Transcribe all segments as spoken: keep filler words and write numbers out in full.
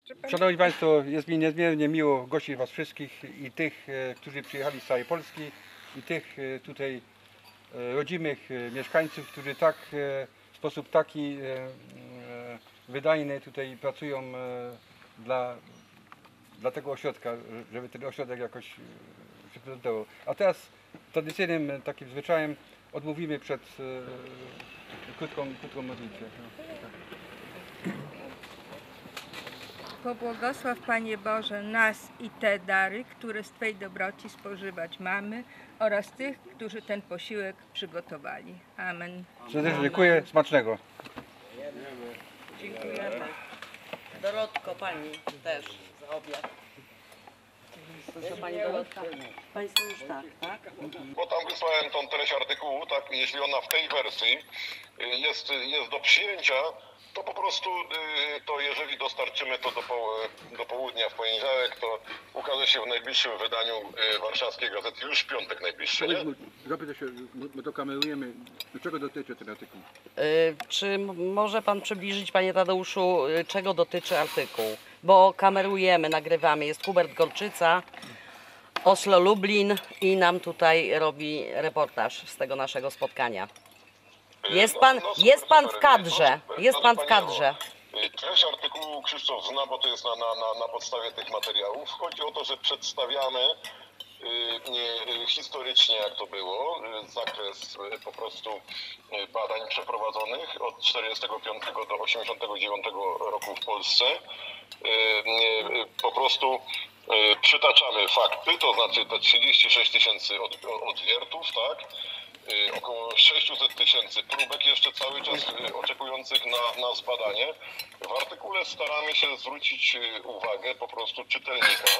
Szanowni Państwo, jest mi niezmiernie miło gościć Was wszystkich i tych, którzy przyjechali z całej Polski, i tych tutaj rodzimych mieszkańców, którzy tak w sposób taki wydajny tutaj pracują dla, dla tego ośrodka, żeby ten ośrodek jakoś się prezentował. A teraz tradycyjnym takim zwyczajem odmówimy przed krótką, krótką modlitwę. Pobłogosław, Panie Boże, nas i te dary, które z Twej dobroci spożywać mamy, oraz tych, którzy ten posiłek przygotowali. Amen. Serdecznie dziękuję, smacznego. Dziękujemy. Dorotko, Pani też za obiad. Proszę Pani Dorotka. Państwo już tak, tak? Bo tam wysłałem tą treść artykułu, tak, jeśli ona w tej wersji jest, jest do przyjęcia, to po prostu to jeżeli dostarczymy to do, po, do południa w poniedziałek, to ukaże się w najbliższym wydaniu warszawskiej gazety, już w piątek najbliższy, nie? Zapytaj się, my to kamerujemy, do czego dotyczy ten artykuł? Y, czy m- może Pan przybliżyć, Panie Tadeuszu, y, czego dotyczy artykuł? Bo kamerujemy, nagrywamy. Jest Hubert Gorczyca, Oslo Lublin i nam tutaj robi reportaż z tego naszego spotkania. Jest Pan, No, no super, jest pan w super, kadrze, no super, jest no Pan w wspaniale. kadrze. Treść artykułu Krzysztof zna, bo to jest na, na, na, na podstawie tych materiałów. Chodzi o to, że przedstawiamy y, y, historycznie, jak to było, y, zakres y, po prostu y, badań przeprowadzonych od czterdziestego piątego do osiemdziesiątego dziewiątego roku w Polsce. Y, y, po prostu y, przytaczamy fakty, to znaczy te trzydzieści sześć tysięcy od, odwiertów, tak? Y, około sześćset tysięcy próbek jeszcze cały czas y, oczekujących na, na zbadanie. W artykule staramy się zwrócić y, uwagę po prostu czytelnika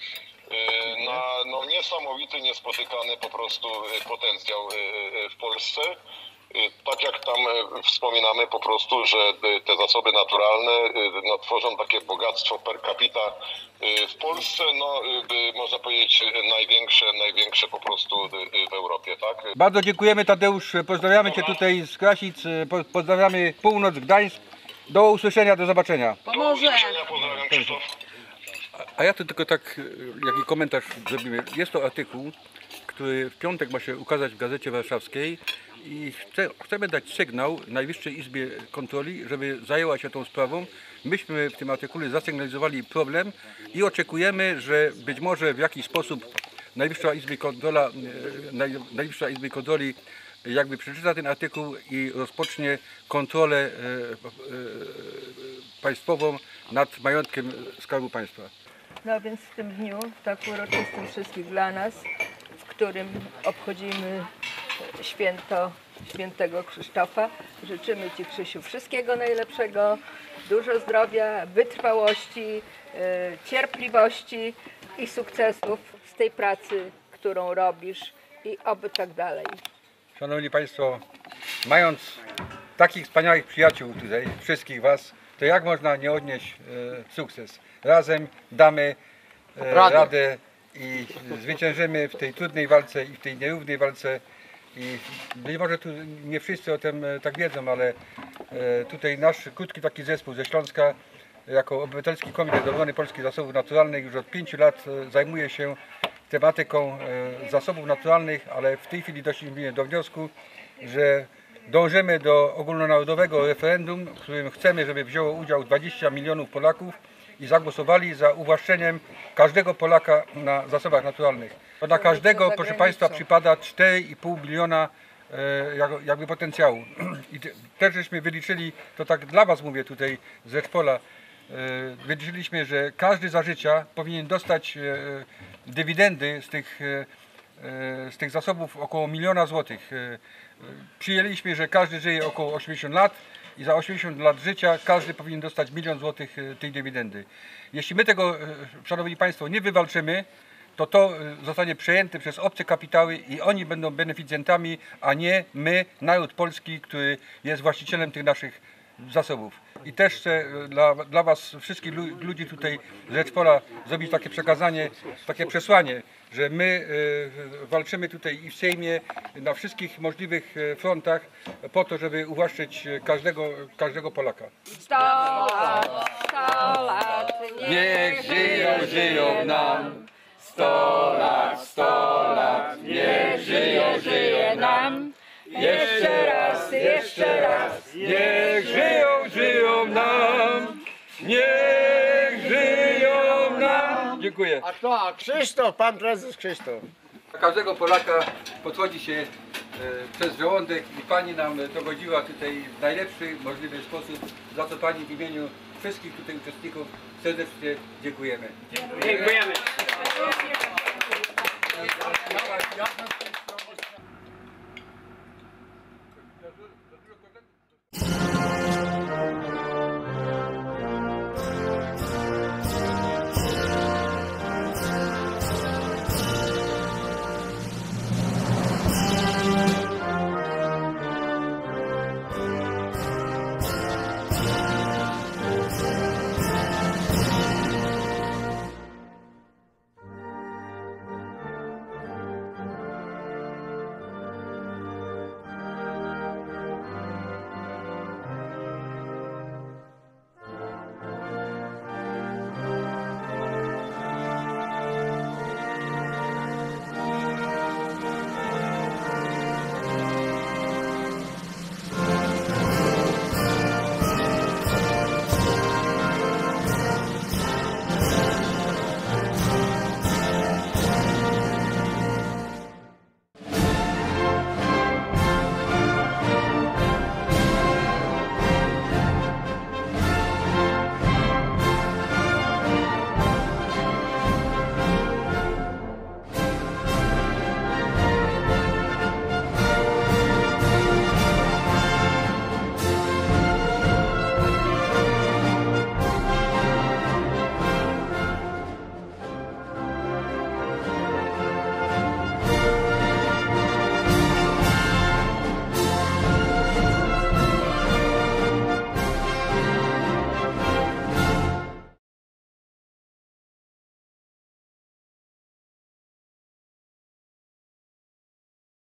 y, na no, niesamowity, niespotykany po prostu y, potencjał y, y, w Polsce. Y, Tak jak tam y, wspominamy po prostu, że y, te zasoby naturalne y, no, tworzą takie bogactwo per capita y, w Polsce, no y, można powiedzieć y, największe, największe po prostu y, w Europie, tak? Bardzo dziękujemy, Tadeusz, pozdrawiamy Cię tutaj z Krasic, po- pozdrawiamy Północ, Gdańsk. Do usłyszenia, do zobaczenia. Do Pomoże. usłyszenia, pozdrawiam Krzysztof. A ja to tylko tak, jaki komentarz zrobimy. Jest to artykuł, który w piątek ma się ukazać w Gazecie Warszawskiej i chce, chcemy dać sygnał Najwyższej Izbie Kontroli, żeby zajęła się tą sprawą. Myśmy w tym artykule zasygnalizowali problem i oczekujemy, że być może w jakiś sposób Najwyższa Izba Kontrola, Naj- Najwyższa Izba Kontroli jakby przeczyta ten artykuł i rozpocznie kontrolę e, e, państwową nad majątkiem Skarbu Państwa. No więc w tym dniu, tak uroczystym wszystkich dla nas, w którym obchodzimy święto świętego Krzysztofa, życzymy Ci, Krzysiu, wszystkiego najlepszego, dużo zdrowia, wytrwałości, e, cierpliwości i sukcesów z tej pracy, którą robisz, i oby tak dalej. Szanowni Państwo, mając takich wspaniałych przyjaciół tutaj, wszystkich Was, to jak można nie odnieść e, sukces? Razem damy e, Radę. radę i zwyciężymy w tej trudnej walce i w tej nierównej walce. I być może tu nie wszyscy o tym e, tak wiedzą, ale e, tutaj nasz krótki taki zespół ze Śląska, jako Obywatelski Komitet Obrony Polskich Zasobów Naturalnych, już od pięciu lat e, zajmuje się tematyką e, zasobów naturalnych, ale w tej chwili doszliśmy do wniosku, że dążymy do ogólnonarodowego referendum, w którym chcemy, żeby wzięło udział dwadzieścia milionów Polaków i zagłosowali za uwłaszczeniem każdego Polaka na zasobach naturalnych. To na każdego, proszę Państwa, przypada cztery i pół miliona e, jak- jakby potencjału. I te- też żeśmy wyliczyli, to tak dla Was mówię tutaj z Rzeczpola, e, wyliczyliśmy, że każdy za życia powinien dostać e, dywidendy z tych, e, e, z tych zasobów około miliona złotych. E, e, Przyjęliśmy, że każdy żyje około osiemdziesiąt lat i za osiemdziesiąt lat życia każdy powinien dostać milion złotych e, tej dywidendy. Jeśli my tego, e, Szanowni Państwo, nie wywalczymy, to to e, zostanie przejęte przez obce kapitały i oni będą beneficjentami, a nie my, naród polski, który jest właścicielem tych naszych zasobów. I też chcę e, dla, dla Was wszystkich lu- ludzi tutaj z Rzeczpola zrobić takie przekazanie, takie przesłanie, że my e, walczymy tutaj i w Sejmie na wszystkich możliwych e, frontach po to, żeby uwłaszczyć każdego, każdego Polaka. Sto lat, sto lat, Niech żyją, żyją nam. Sto lat, sto lat, niech żyją, żyje nam. Jeszcze raz, jeszcze raz, niech żyją, żyją nam. Niech żyją nam. Dziękuję. A kto? A Krzysztof, pan prezes Krzysztof. Każdego Polaka podchodzi się e, przez żołądek i Pani nam dogodziła tutaj w najlepszy możliwy sposób, za co Pani w imieniu wszystkich tutaj uczestników serdecznie dziękujemy. Dziękujemy. Dziękujemy.